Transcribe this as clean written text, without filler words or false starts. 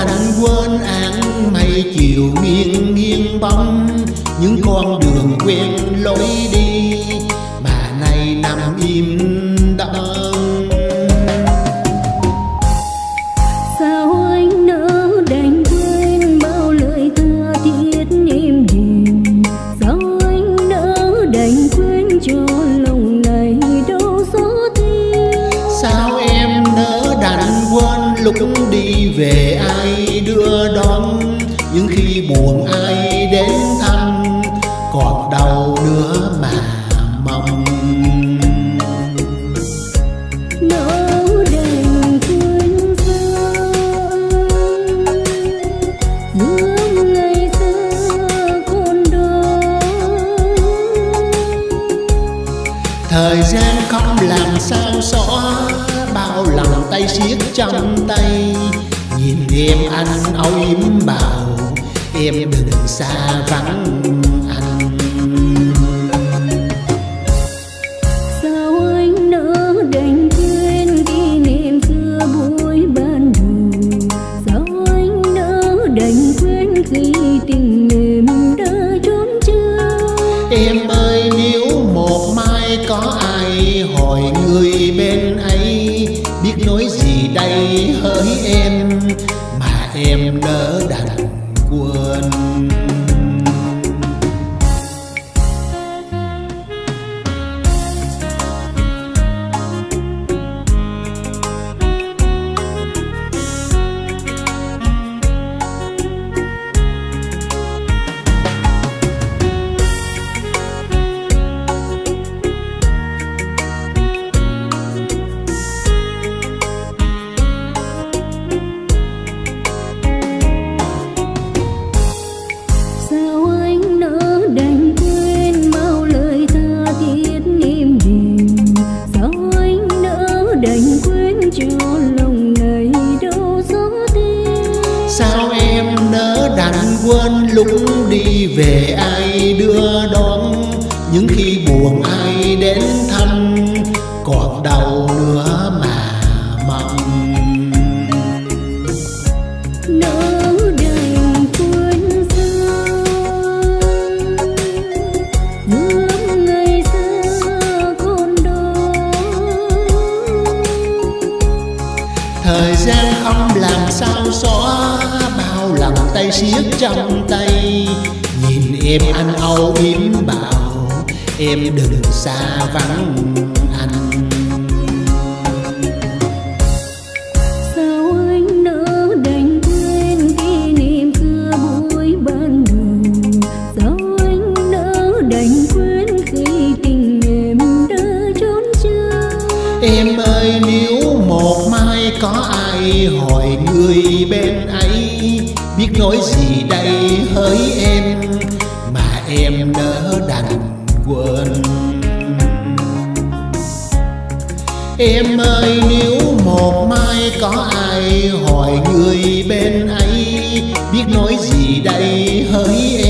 đành quên áng mây chiều nghiêng nghiêng bóng những con đường quen lối đi mà nay nằm im đắng. Sao anh nỡ đành quên bao lời tha thiết êm đềm? Sao anh nỡ đành quên cho lòng này đâu gió tìm? Sao em nỡ đành quên lúc đi về ai đưa đón, những khi buồn ai đến thăm còn đâu nữa mà mong. Nỡ đành quên sao giữa ngày xưa còn đó. Thời gian không làm sao xóa bao lòng tay siết trong tay. Nhìn em anh âu yếm bảo em đừng xa vắng anh. Sao anh nỡ đành quên kỷ niệm xưa buổi ban đầu? Sao anh nỡ đành quên khi tình em đã trốn chưa? Em ơi nếu một mai có ai hỏi người bên ấy, biết nói gì đây hỡi em mà em nỡ đành quên. Sao em nỡ đành quên lúc đi về ai đưa đón, những khi buồn ai đến thăm còn đâu nữa mà mong. Nỡ đành quên sao giữa ngày xưa còn đó. Thời gian không làm sao xóa bao lòng tay siết trong tay. Nhìn em anh âu yếm bảo em đừng xa vắng anh. Sao anh nỡ đành quên kỷ niệm xưa buổi ban đầu? Sao anh nỡ đành quên khi tình em đã trốn chưa? Em ơi nếu một mai có ai hỏi người bên ấy, biết nói gì đây hỡi em mà em nỡ đành quên. Em ơi nếu một mai có ai hỏi người bên ấy, biết nói gì đây hỡi